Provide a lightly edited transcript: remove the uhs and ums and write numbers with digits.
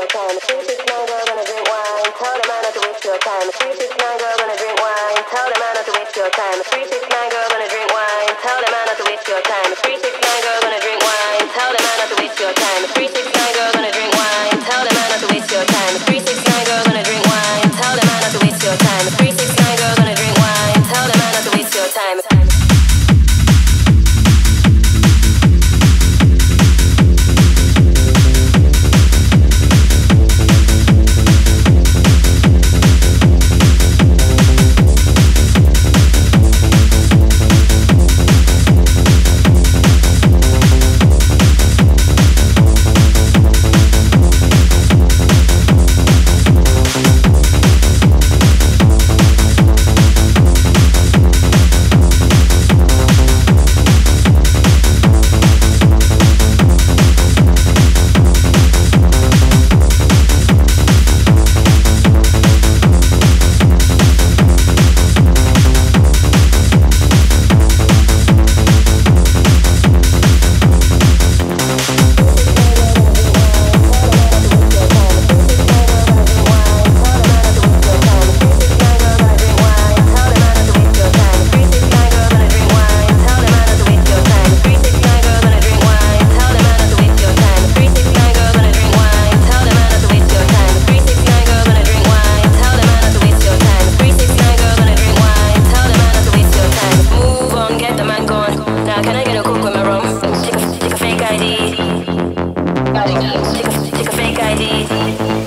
your time. 369 girl gonna drink wine. Tell the man not to waste your time. 369 girl gonna drink wine. Tell the man not to waste your time. 369 girl gonna drink wine. Tell the man not to waste your time. 369 girl gonna drink wine. Tell the man not to waste your time. 369 girl gonna drink wine. Tell the man not to waste your time. 369 girl gonna drink wine. Tell the man not to waste your time. 369 girl gonna drink wine. Tell the man not to waste your time. Take a fake ID.